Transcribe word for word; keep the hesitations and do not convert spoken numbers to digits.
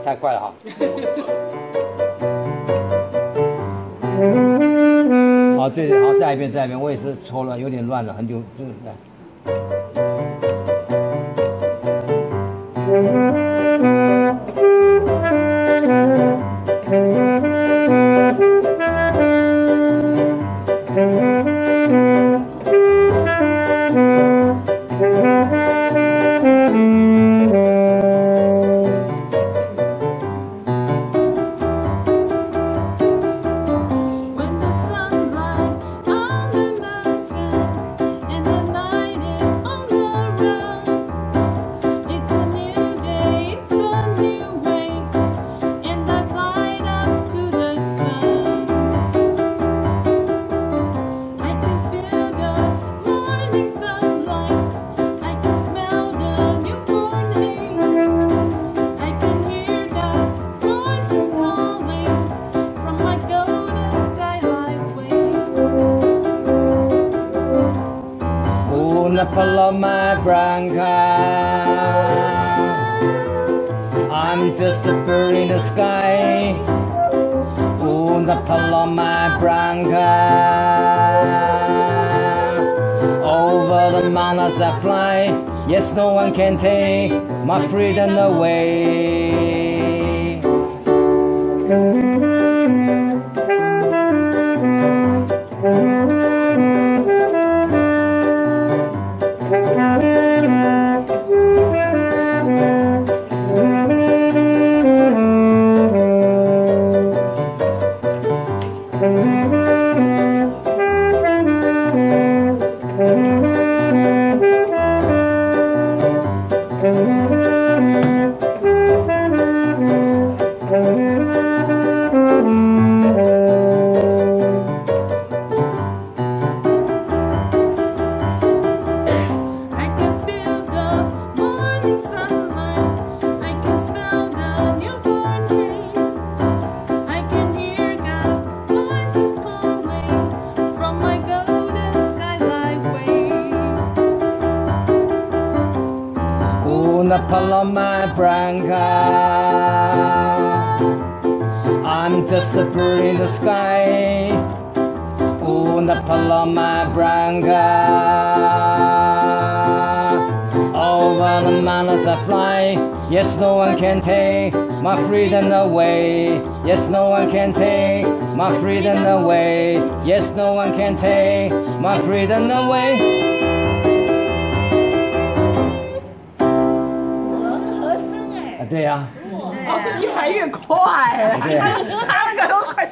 太快了哈。好，对对，好，再一遍，再一遍，我也是抽了，有点乱了，很久，就是来。Una paloma branca, I'm just a bird in the sky. Una paloma branca, over the mountains I fly. Yes, no one can take my freedom away. Una paloma branca, I'm just a bird in the sky. Una paloma branca, over the mountains I fly. Yes, no one can take my freedom away. Yes, no one can take my freedom away. Yes, no one can take my freedom away. 对呀、啊， 老师你还越快，对、啊，他那个都快。